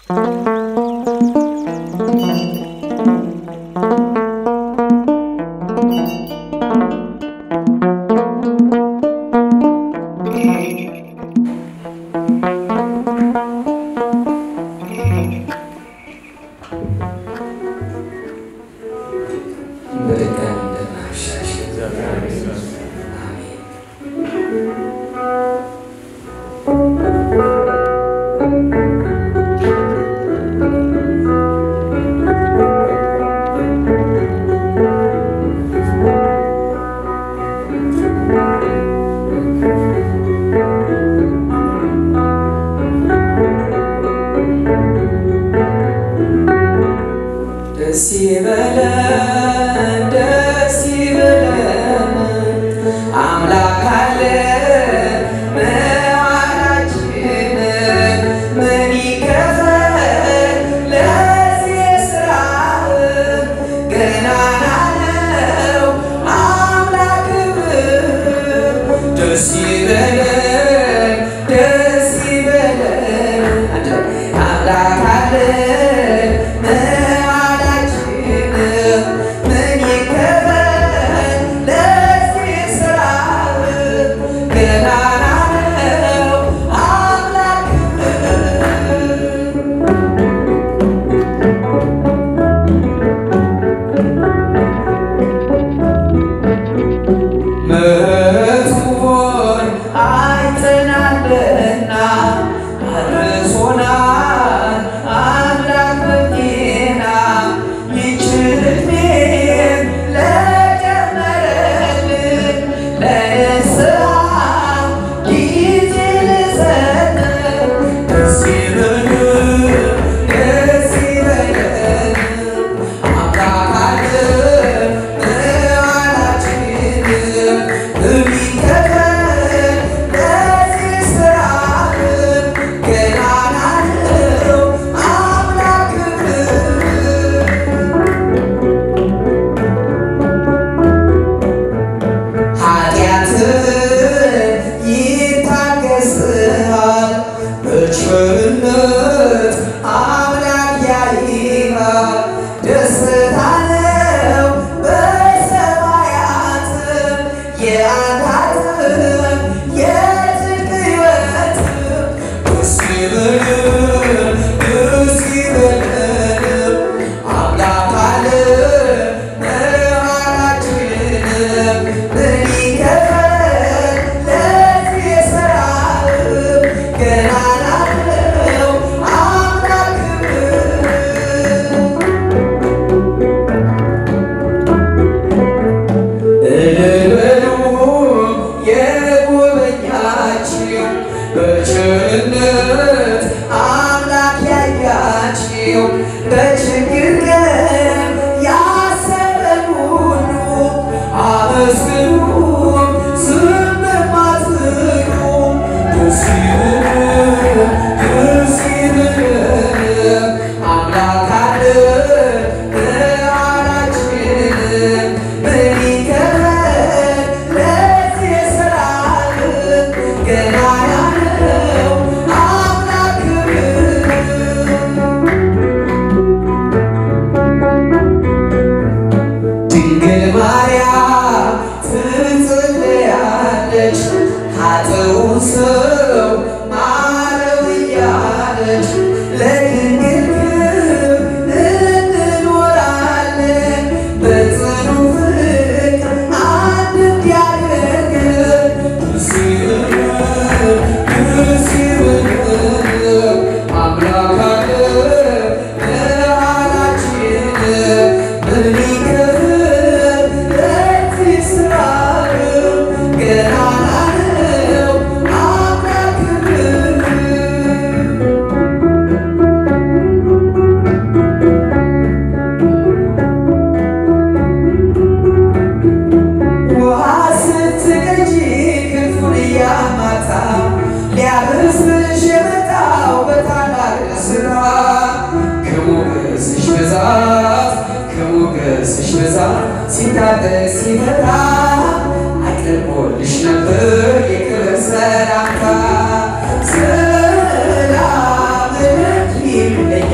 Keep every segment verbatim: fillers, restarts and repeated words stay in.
Sera, sera,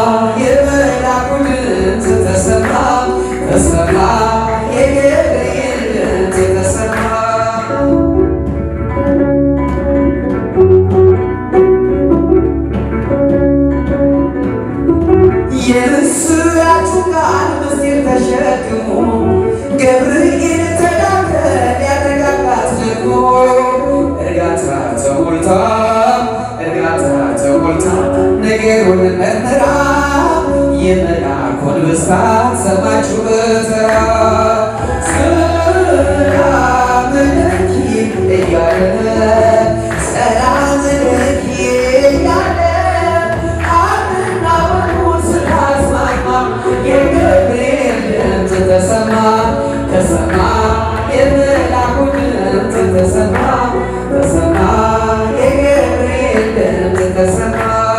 የመላኩ ድምፅ ተሰማ ተሰማ የገብርኤል ድምፅ ተሰማ የምስራቹን ቃል ምስጢር ተሸክሞ ገብርኤል ተላከ ሊያረጋጋት ደግሞ እርጋታ ተሞልታ እርጋታ ተሞልታ ነገሩን መርምራ የመልአኩን ብስራት ሰማችው በተራ ሰላም ለኪ እያለ ሰላም ለኪ እያለ አብና ወልድ ስላስማማ የገብርኤል ድምፅ ተሰማ ተሰማ የመልአኩ ድምፅ ተሰማ ተሰማ የገብርኤል ድምፅ ተሰማ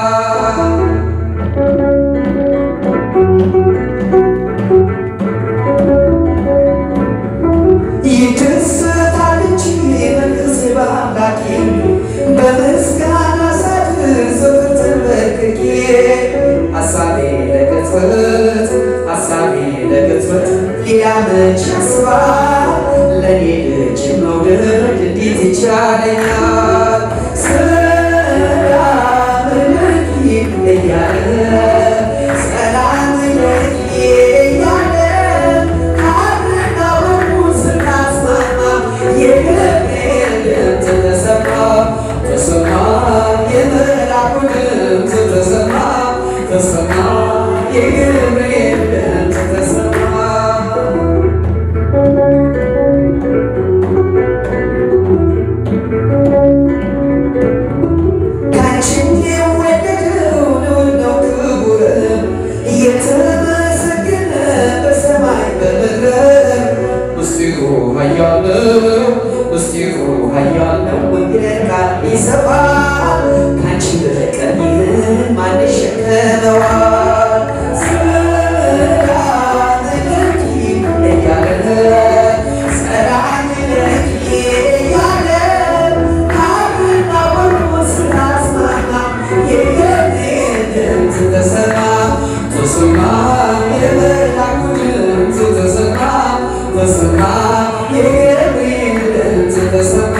ይደሰታል እንጂ መንፈሴ በአምላኬ በምስጋና ሳድር ዘወትር ተንበርክኬ ሐሳቤ ለቅጽበት ሐሳቤ ለቅጽበት ሌላ መች ያስባል ለኔ ልጅ መውደድ እንዴት ይቻለኛል ሰላም ለኪ እያለ ሰላም ለኪ እያለ አብና ወልድ ስላስማማ የገብርኤል ድምፅ ተሰማ ተሰማ የመልአኩ ድምፅ ተሰማ ተሰማ የገብርኤል ድምፅ ተሰማ ካንቺን የወደደው ነው ክቡር እየተመሰገነ በሰማይ በምድር ምስጢሩ ኃያል ነው ምስጢሩ ኃያል ነው ይደርቃል ይሰፋል ካንቺ በቀር ይህን ማን ይሸከመዋል ሰላም ለኪ እያለ ሰላም ለኪ እያለ አብና ወልድ ስላስማማ የገብርኤል ድምፅ ተሰማ ተሰማ የመልአኩ ድምፅ ተሰማ ተሰማ የገብርኤል ድምፅ ተሰማ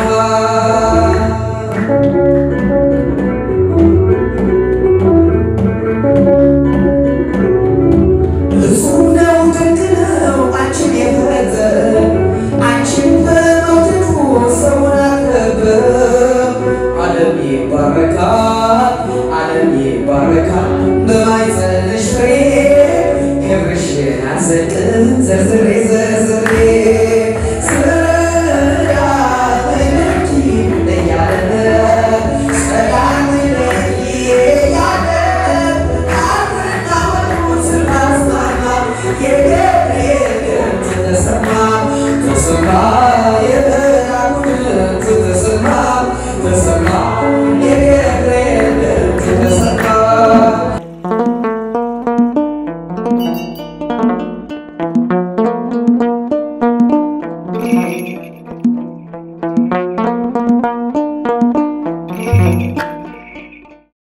እጹብ ነው ድንቅ ነው አንቺን የፈጠረ አንቺን በመውደዱ ሰውን አከበረ ዓለም ይባረካል ዓለም ይባረካል በማኅፀንሽ ፍሬ ክብርሽን አልዘልቅም ዘርዝሬ